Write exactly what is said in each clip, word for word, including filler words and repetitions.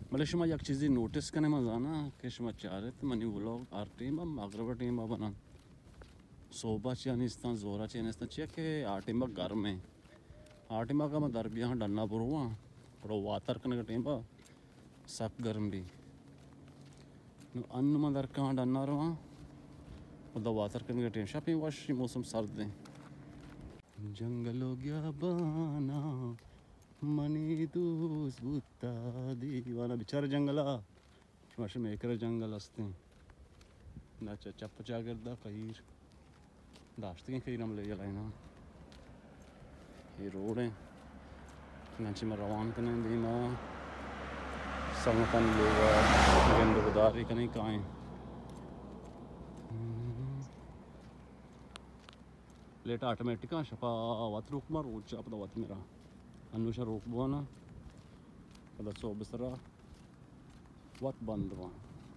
Weil ich mal jak चीज़ें notice करने में जाना कि शमा चारे तो मनी व्लॉग आर टीम अब मगरब टीम अब बना सोबा चाने इस्तान जोरा चाने इस्तान चिया के आर टीम अब घर में आर टीम का मैं दरबिया हाँ डन्ना बुरुआ और वातर करने का टीम अब सब गर्म भी अन्न में दर का डन्ना रहा और द वातर करने का टीम शापी वाशी मौसम सर्द है जंगलों गया बाना मनी दूस बुता दीवाना बिचारे जंगला माशे में एक जंगल हस्ते ना चप्पा चाकर दा कहीर दाश्ते हैं कहीर हम ले जाए ना ये रोड है नाची में रवान करने दीना संगतन लोग गेंद गुदारी कहीं काएं लेट ऑटोमेटिक आ शपा वात रुक मार रोज आप दा वात मेरा अनुशा रोक बुआना कदा सो बसरा वात बंद बुआ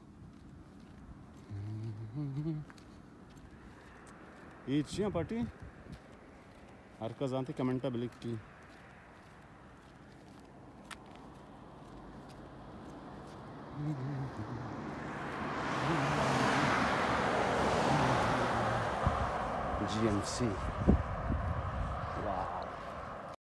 ये चिया पार्टी हर का जानते कमेंटा बिलिक की जी एम सी